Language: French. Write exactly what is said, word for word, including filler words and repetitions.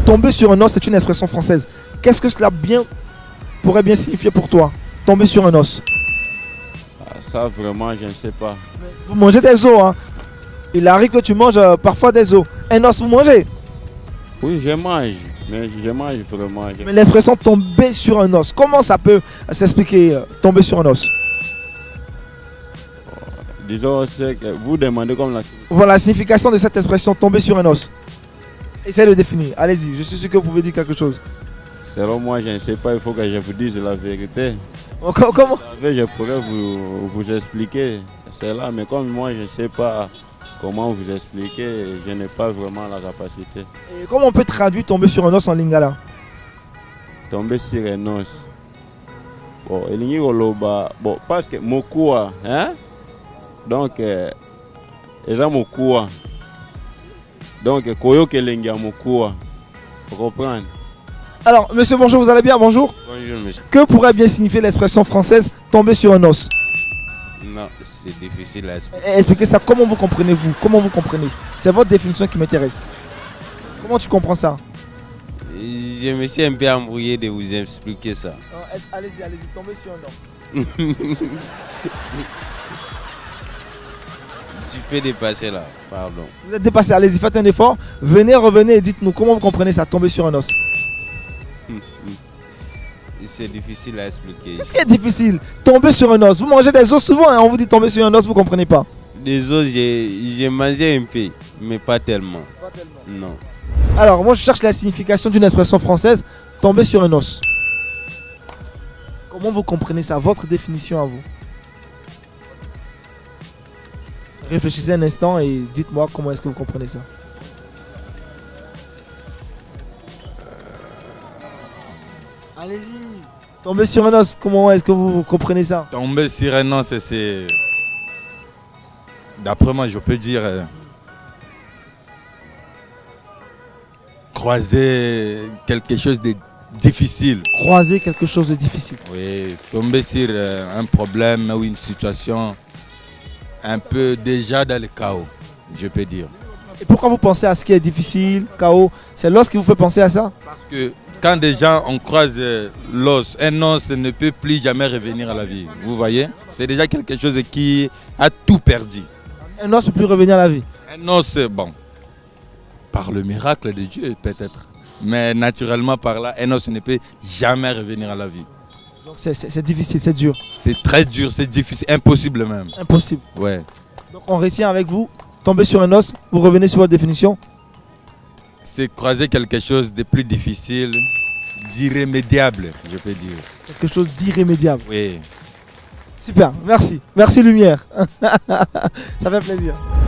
tomber sur un os, c'est une expression française. Qu'est-ce que cela bien, pourrait bien signifier pour toi? Tomber sur un os. Ah, ça, vraiment, je ne sais pas. Vous mangez des os, hein? Il arrive que tu manges euh, parfois des os. Un os, vous mangez? Oui, je mange, mais je mange vraiment. Je... Mais l'expression tomber sur un os, comment ça peut s'expliquer, euh, tomber sur un os? Disons, c'est que vous demandez comme la... Voilà la signification de cette expression, tomber sur un os. Essayez de définir. Allez-y, je suis sûr que vous pouvez dire quelque chose. Selon moi, je ne sais pas, il faut que je vous dise la vérité. Comment? Je pourrais vous, vous expliquer cela, mais comme moi, je ne sais pas comment vous expliquer, je n'ai pas vraiment la capacité. Et comment on peut traduire tomber sur un os en lingala? Tomber sur un os. Bon, bon parce que Mokua, hein? Donc, euh, ils ont Mokua. Donc, Koyo Kelengia Mokua. Vous comprenez? Alors, monsieur, bonjour, vous allez bien? Bonjour. Bonjour, monsieur. Que pourrait bien signifier l'expression française tomber sur un os? Non, c'est difficile à expliquer. Expliquez ça, comment vous comprenez-vous? Comment vous comprenez? C'est votre définition qui m'intéresse. Comment tu comprends ça? Je me suis un peu embrouillé de vous expliquer ça. Allez-y, allez-y, tomber sur un os. Tu peux dépasser là, pardon. Vous êtes dépassé, allez-y, faites un effort. Venez, revenez et dites-nous comment vous comprenez ça, tomber sur un os. C'est difficile à expliquer. Qu'est-ce qui est difficile? Tomber sur un os. Vous mangez des os souvent, hein, on vous dit tomber sur un os, vous ne comprenez pas. Des os, j'ai mangé un peu, mais pas tellement. Pas tellement. Non. Alors, moi je cherche la signification d'une expression française, tomber sur un os. Comment vous comprenez ça? Votre définition à vous. Réfléchissez un instant et dites-moi comment est-ce que vous comprenez ça. Allez-y. Tomber sur un os, comment est-ce que vous comprenez ça? Tomber sur un os, c'est... D'après moi, je peux dire... Euh, croiser quelque chose de difficile. Croiser quelque chose de difficile. Oui, tomber sur euh, un problème ou une situation un peu déjà dans le chaos, je peux dire. Et pourquoi vous pensez à ce qui est difficile, chaos? C'est l'os qui vous fait penser à ça? Parce que quand déjà on croise euh, l'os, un os ne peut plus jamais revenir à la vie. Vous voyez? C'est déjà quelque chose qui a tout perdu. Un os ne peut plus revenir à la vie. Un os, bon, par le miracle de Dieu peut-être. Mais naturellement par là, un os ne peut jamais revenir à la vie. Donc c'est difficile, c'est dur. C'est très dur, c'est difficile, impossible même. Impossible. Ouais. Donc on retient avec vous, tomber sur un os, vous revenez sur votre définition? C'est croiser quelque chose de plus difficile, d'irrémédiable, je peux dire. Quelque chose d'irrémédiable. Oui. Super, merci. Merci Lumière. Ça fait plaisir.